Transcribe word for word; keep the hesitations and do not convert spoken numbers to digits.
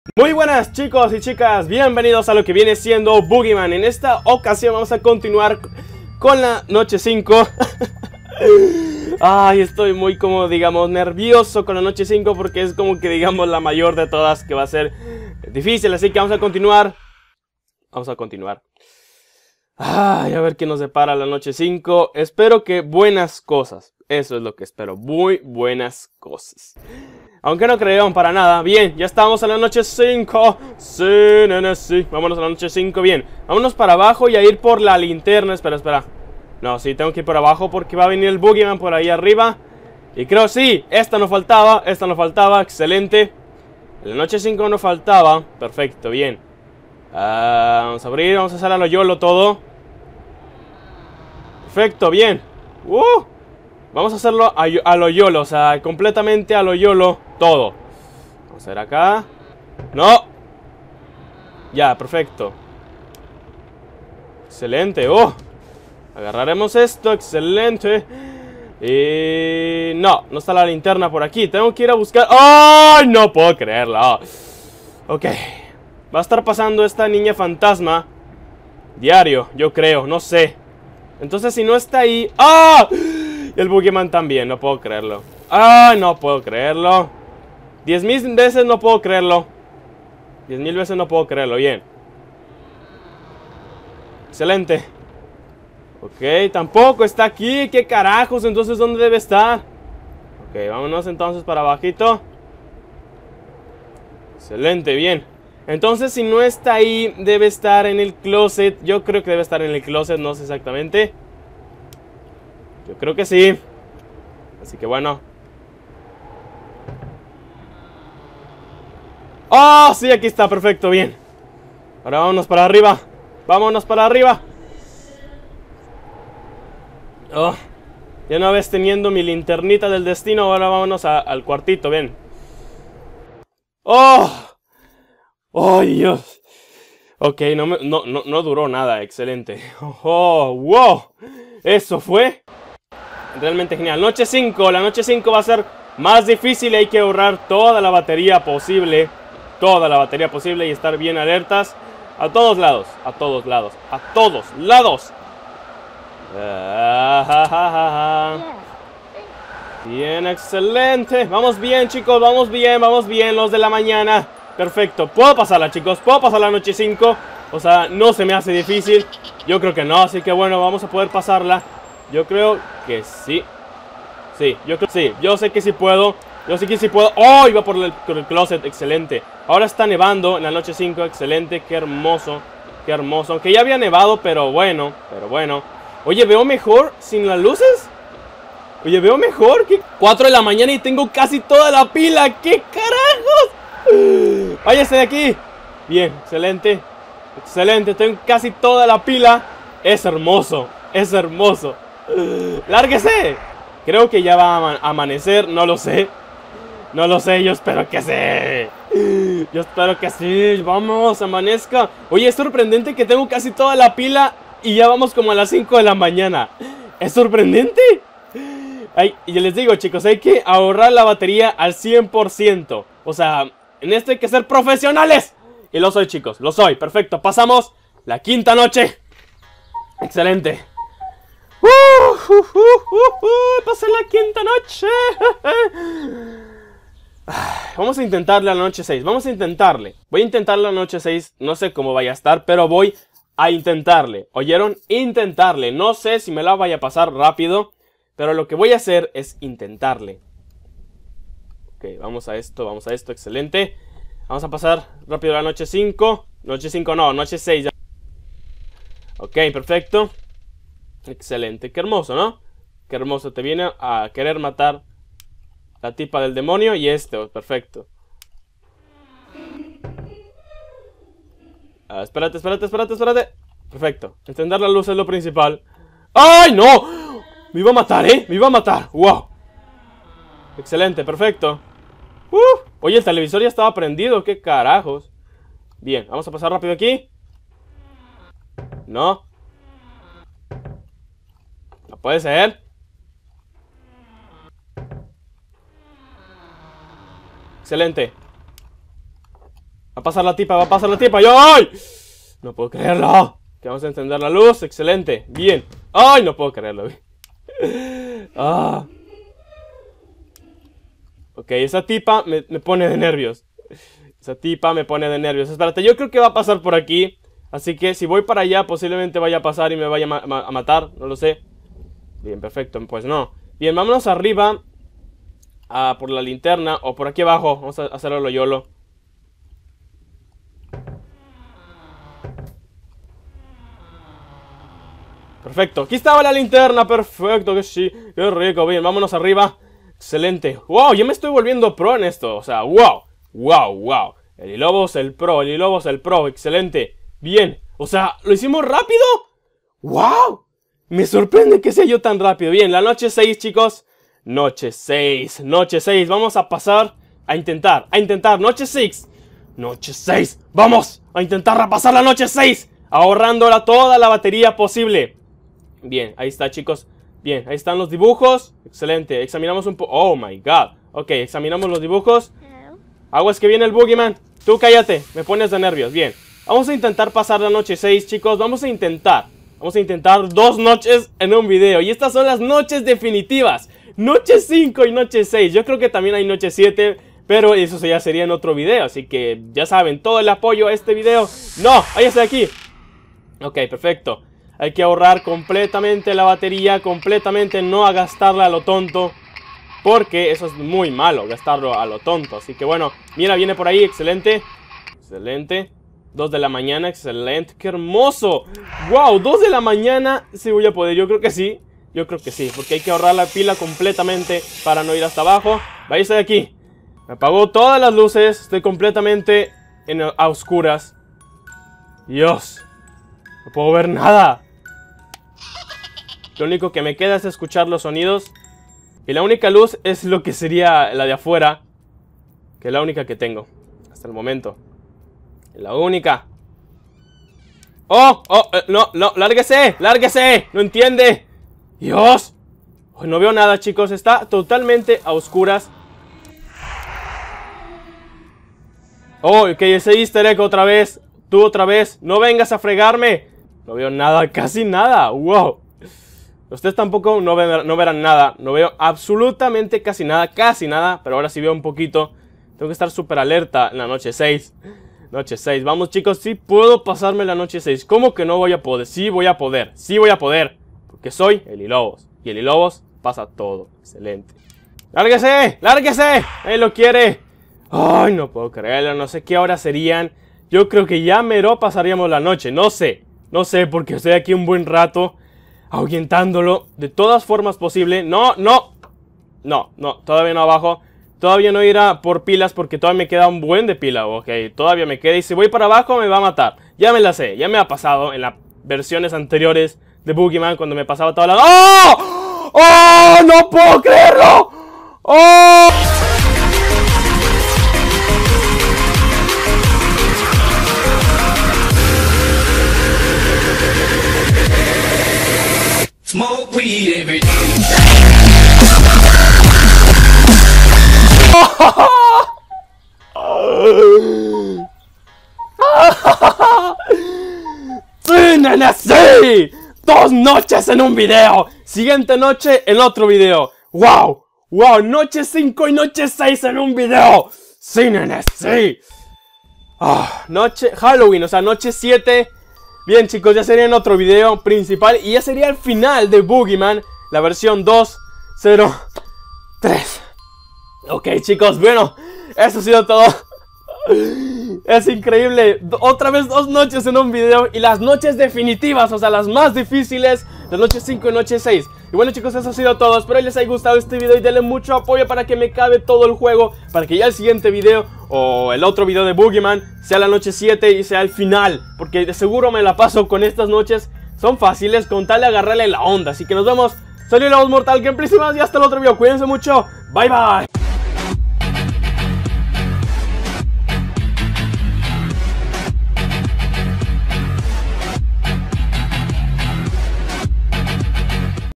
Muy buenas chicos y chicas, bienvenidos a lo que viene siendo Boogeyman. En esta ocasión vamos a continuar con la noche cinco. Ay, estoy muy como digamos nervioso con la noche cinco porque es como que digamos la mayor de todas, que va a ser difícil, así que vamos a continuar. Vamos a continuar. Ay, a ver qué nos depara la noche cinco. Espero que buenas cosas. Eso es lo que espero, muy buenas cosas. Aunque no creo para nada. Bien, ya estamos en la noche cinco. Sí, nene, sí. Vámonos a la noche cinco, bien. Vámonos para abajo y a ir por la linterna. Espera, espera. No, sí, tengo que ir por abajo porque va a venir el Boogeyman por ahí arriba. Y creo, sí, esta no faltaba. Esta no faltaba, excelente. En la noche cinco no faltaba. Perfecto, bien. uh, Vamos a abrir, vamos a hacer a lo YOLO todo. Perfecto, bien. Uh Vamos a hacerlo a, a lo YOLO, o sea, completamente a lo YOLO todo. Vamos a ver acá. ¡No! Ya, perfecto. Excelente, oh. Agarraremos esto, excelente. Y... no, no está la linterna por aquí. Tengo que ir a buscar... ¡ay! No puedo creerlo. Ok. Va a estar pasando esta niña fantasma diario, yo creo, no sé. Entonces si no está ahí... ¡ah! El Boogeyman también, no puedo creerlo. ¡ay! No puedo creerlo. Diez mil veces no puedo creerlo. Diez mil veces no puedo creerlo, bien. Excelente. Ok, tampoco está aquí. ¿Qué carajos? Entonces, ¿dónde debe estar? Ok, vámonos entonces para abajito. Excelente, bien. Entonces, si no está ahí, debe estar en el closet. Yo creo que debe estar en el closet, no sé exactamente. Yo creo que sí. Así que bueno. ¡oh! Sí, aquí está, perfecto, bien. Ahora vámonos para arriba. Vámonos para arriba. Oh, ya una vez teniendo mi linternita del destino, ahora vámonos a, al cuartito, bien. ¡oh! ¡oh, Dios! Ok, no, me, no, no, no duró nada, excelente. ¡oh, wow! Eso fue realmente genial. Noche cinco, la noche cinco va a ser más difícil. Hay que ahorrar toda la batería posible. Toda la batería posible y estar bien alertas. A todos lados, a todos lados, a todos lados. Ah, ja, ja, ja, ja. Bien, excelente. Vamos bien, chicos, vamos bien, vamos bien. Los de la mañana, perfecto. Puedo pasarla, chicos, puedo pasar la noche cinco. O sea, no se me hace difícil. Yo creo que no, así que bueno, vamos a poder pasarla. Yo creo que sí. Sí, yo creo que sí. Yo sé que sí puedo. Yo sé que sí puedo. ¡oh! Iba por el, por el closet, excelente. Ahora está nevando en la noche cinco, excelente. Qué hermoso, qué hermoso. Aunque ya había nevado, pero bueno, pero bueno. Oye, ¿veo mejor sin las luces? Oye, ¿veo mejor? ¿Qué? cuatro de la mañana y tengo casi toda la pila. ¿Qué carajos? Váyase de aquí. Bien, excelente. Excelente, tengo casi toda la pila. Es hermoso, es hermoso. ¡lárguese! Creo que ya va a amanecer, no lo sé. No lo sé, yo espero que sí. Yo espero que sí, vamos, amanezca. Oye, es sorprendente que tengo casi toda la pila y ya vamos como a las cinco de la mañana. ¿Es sorprendente? Ay, y les digo, chicos, hay que ahorrar la batería al cien por ciento. O sea, en esto hay que ser profesionales. Y lo soy, chicos, lo soy, perfecto. Pasamos la quinta noche. Excelente. Uh, uh, uh, uh, uh, pasé la quinta noche. Vamos a intentarle a la noche seis. Vamos a intentarle. Voy a intentarle a la noche seis. No sé cómo vaya a estar, pero voy a intentarle. ¿Oyeron? Intentarle. No sé si me la vaya a pasar rápido, pero lo que voy a hacer es intentarle. Ok, vamos a esto, vamos a esto. Excelente. Vamos a pasar rápido a la noche cinco. Noche cinco no, noche seis. Ok, perfecto. Excelente, qué hermoso, ¿no? Qué hermoso, te viene a querer matar la tipa del demonio y este, oh, perfecto. Ah, espérate, espérate, espérate, espérate. Perfecto, encender la luz es lo principal. ¡ay, no! Me iba a matar, ¿eh? Me iba a matar, wow. Excelente, perfecto. uh, Oye, el televisor ya estaba prendido, qué carajos. Bien, vamos a pasar rápido aquí. No. No puede ser. Excelente. Va a pasar la tipa, va a pasar la tipa. ¡Yo! ¡Ay! No puedo creerlo. Que vamos a encender la luz. Excelente. Bien. ¡Ay! No puedo creerlo. Ah. Ok, esa tipa me, me pone de nervios. Esa tipa me pone de nervios. Espérate, yo creo que va a pasar por aquí. Así que si voy para allá, posiblemente vaya a pasar y me vaya a, ma ma a matar. No lo sé. Bien, perfecto. Pues no. Bien, vámonos arriba. Ah, por la linterna. O por aquí abajo. Vamos a hacerlo lo yolo. Perfecto, aquí estaba la linterna, perfecto, que sí, qué rico, bien, vámonos arriba. Excelente, wow, yo me estoy volviendo pro en esto, o sea, wow, wow, wow. Elilobos el pro, Elilobos el pro, excelente, bien, o sea, ¿lo hicimos rápido? Wow, me sorprende que sea yo tan rápido. Bien, la noche seis, chicos, noche seis, noche seis, vamos a pasar a intentar, a intentar, noche seis, noche seis, vamos a intentar pasar la noche seis, ahorrándola toda la batería posible. Bien, ahí está, chicos. Bien, ahí están los dibujos. Excelente, examinamos un poco. Oh my god. Ok, examinamos los dibujos. Aguas que viene el Boogeyman. Tú cállate, me pones de nervios. Bien, vamos a intentar pasar la noche seis, chicos. Vamos a intentar Vamos a intentar dos noches en un video. Y estas son las noches definitivas. Noche cinco y noche seis. Yo creo que también hay noche siete, pero eso ya sería en otro video. Así que ya saben, todo el apoyo a este video. No, ahí está aquí. Ok, perfecto. Hay que ahorrar completamente la batería, completamente no a gastarla a lo tonto, porque eso es muy malo, gastarlo a lo tonto. Así que bueno, mira, viene por ahí, excelente. Excelente, dos de la mañana, excelente, qué hermoso. Wow, dos de la mañana, sí voy a poder, yo creo que sí. Yo creo que sí, porque hay que ahorrar la pila completamente para no ir hasta abajo. Váyase de aquí. Me apagó todas las luces, estoy completamente en, a oscuras. Dios, no puedo ver nada. Lo único que me queda es escuchar los sonidos. Y la única luz es lo que sería la de afuera, que es la única que tengo hasta el momento. La única. ¡Oh! ¡Oh! Eh, no, no, lárguese, lárguese. No entiende. Dios. Oh, no veo nada, chicos. Está totalmente a oscuras. Oh, ok, ese easter egg otra vez. Tú otra vez. No vengas a fregarme. No veo nada, casi nada. Wow. Ustedes tampoco no, ven, no verán nada. No veo absolutamente casi nada. Casi nada. Pero ahora sí veo un poquito. Tengo que estar súper alerta en la noche seis. Noche seis. Vamos, chicos. Sí puedo pasarme la noche seis. ¿Cómo que no voy a poder? Sí voy a poder. Sí voy a poder. Porque soy Elilobos. Y Elilobos pasa todo. Excelente. ¡Lárguese! ¡Lárguese! ¡Él lo quiere! Ay, no puedo creerlo. No sé qué horas serían. Yo creo que ya mero pasaríamos la noche. No sé. No sé porque estoy aquí un buen rato ahuyentándolo de todas formas posible. No, no. No, no, todavía no abajo. Todavía no irá por pilas porque todavía me queda un buen de pila. Ok, todavía me queda. Y si voy para abajo me va a matar. Ya me la sé, ya me ha pasado en las versiones anteriores de Boogeyman cuando me pasaba toda la... ¡Oh! ¡Oh! ¡No puedo creerlo! ¡Oh! Smoke weed every day. ¡Sí, nene, sí! ¡Dos noches en un video! Siguiente noche en otro video. ¡Wow! ¡Wow! Noche cinco y noche seis en un video. ¡Sí, nene, sí! Ah, noche... Halloween, o sea, noche siete... Bien, chicos, ya sería en otro video principal y ya sería el final de Boogeyman, la versión dos punto cero tres. Ok, chicos, bueno, eso ha sido todo. Es increíble, otra vez dos noches en un video y las noches definitivas, o sea, las más difíciles, las noches cinco y noche seis. Y bueno, chicos, eso ha sido todo, espero les haya gustado este video y denle mucho apoyo para que me cabe todo el juego, para que ya el siguiente video o el otro video de Boogeyman sea la noche siete y sea el final, porque de seguro me la paso con estas noches, son fáciles con tal de agarrarle la onda. Así que nos vemos, soy Elilobos Mortal Gameplays y más, y hasta el otro video, cuídense mucho, bye bye.